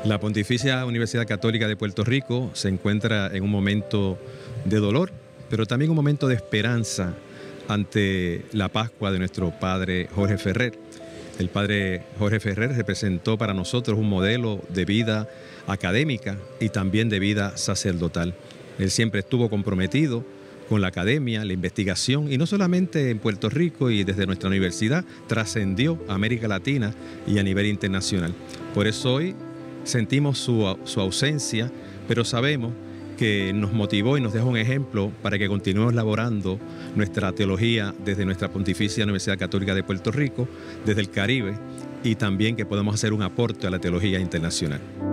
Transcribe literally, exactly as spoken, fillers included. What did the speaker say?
La Pontificia Universidad Católica de Puerto Rico se encuentra en un momento de dolor, pero también un momento de esperanza ante la Pascua de nuestro Padre Jorge Ferrer. El Padre Jorge Ferrer representó para nosotros un modelo de vida académica y también de vida sacerdotal. Él siempre estuvo comprometido con la academia, la investigación, y no solamente en Puerto Rico y desde nuestra universidad, trascendió a América Latina y a nivel internacional. Por eso hoy sentimos su, su ausencia, pero sabemos que nos motivó y nos deja un ejemplo para que continuemos elaborando nuestra teología desde nuestra Pontificia Universidad Católica de Puerto Rico, desde el Caribe, y también que podamos hacer un aporte a la teología internacional.